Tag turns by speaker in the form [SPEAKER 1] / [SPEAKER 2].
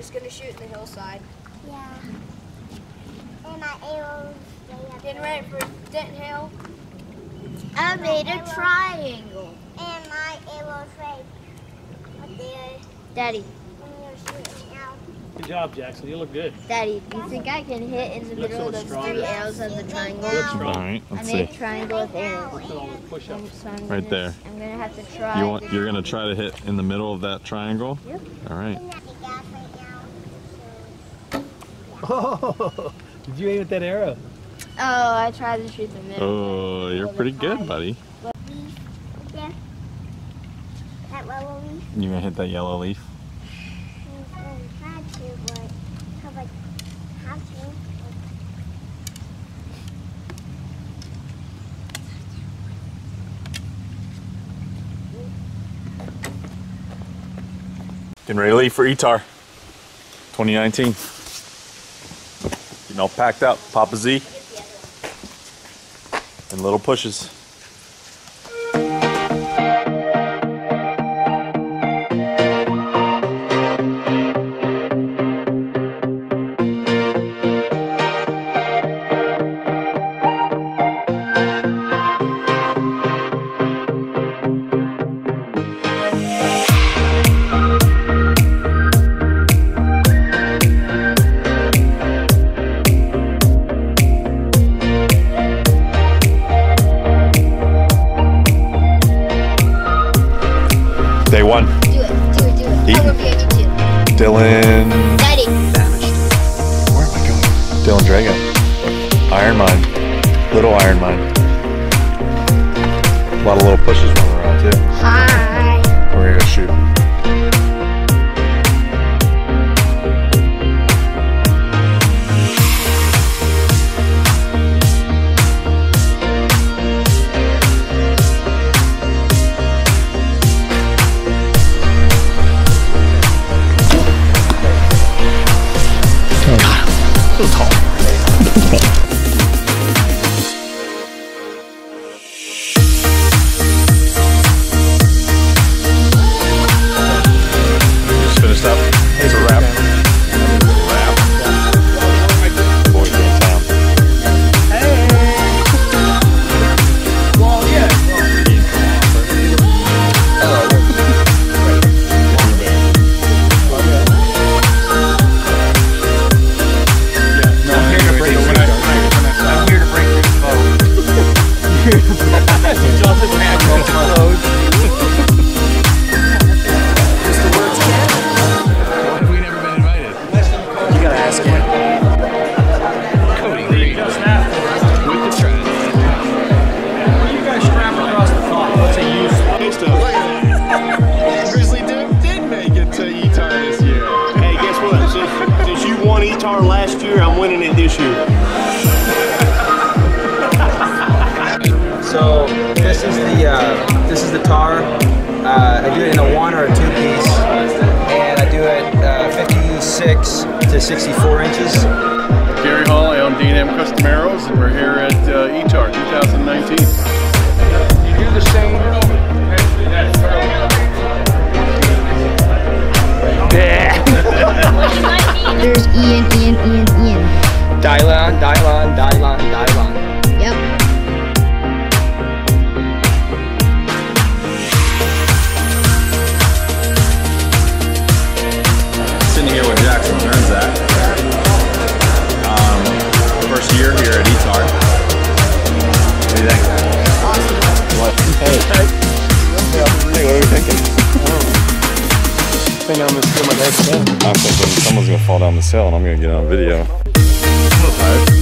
[SPEAKER 1] just gonna shoot in the hillside.
[SPEAKER 2] Yeah. And my arrows.
[SPEAKER 1] Getting ready for Denton Hill.
[SPEAKER 2] I made a triangle. And my arrows right there.
[SPEAKER 3] Daddy.
[SPEAKER 2] When you're shooting out.
[SPEAKER 4] Good job, Jackson. You look good.
[SPEAKER 3] Daddy, do you think I can hit in the middle of those 3 arrows of the triangle?
[SPEAKER 5] All right,
[SPEAKER 3] I
[SPEAKER 5] let's
[SPEAKER 3] made
[SPEAKER 5] see.
[SPEAKER 3] a triangle with arrows.
[SPEAKER 4] Push-ups.
[SPEAKER 3] So
[SPEAKER 5] Right there.
[SPEAKER 3] I'm gonna have to try.
[SPEAKER 5] You're gonna try to hit in the middle of that triangle?
[SPEAKER 3] Yep.
[SPEAKER 5] All right.
[SPEAKER 4] Oh, did you aim at that arrow?
[SPEAKER 3] Oh, I tried to shoot the middle.
[SPEAKER 5] Oh, you're pretty good, buddy.
[SPEAKER 2] That yellow leaf.
[SPEAKER 5] You gonna hit that yellow leaf?
[SPEAKER 2] I tried to, but how to?
[SPEAKER 5] Getting ready to leave for ETAR 2019. Getting all packed up. Papa Z. And little pushes. Day one.
[SPEAKER 3] Do it.
[SPEAKER 5] Eaton. Dylan.
[SPEAKER 3] Daddy.
[SPEAKER 5] Where am I going? Dylan Drago. Iron Mine. Little Iron Mine. A lot of little pushes running around too.
[SPEAKER 3] Hi.
[SPEAKER 5] We're gonna go shoot. Just finished up. It's a wrap. Boys in town.
[SPEAKER 6] ETAR last year, I'm winning it this year.
[SPEAKER 7] So this is the tar. I do it in a 1 or a 2 piece, and I do it 56 to 64 inches.
[SPEAKER 8] Gary Hall, I own D&M Custom Arrows, and we're here at ETAR 2019.
[SPEAKER 7] You do the same.
[SPEAKER 3] There's Ian.
[SPEAKER 7] Dylon.
[SPEAKER 3] Yep.
[SPEAKER 5] Sitting here with Jackson learns that. First year here at ETAR. What do you think?
[SPEAKER 3] Awesome.
[SPEAKER 5] What? Hey, what are you thinking?
[SPEAKER 4] I think I'm gonna steal my dad's pen.
[SPEAKER 5] I'm thinking someone's gonna fall down this hill and I'm gonna get on video.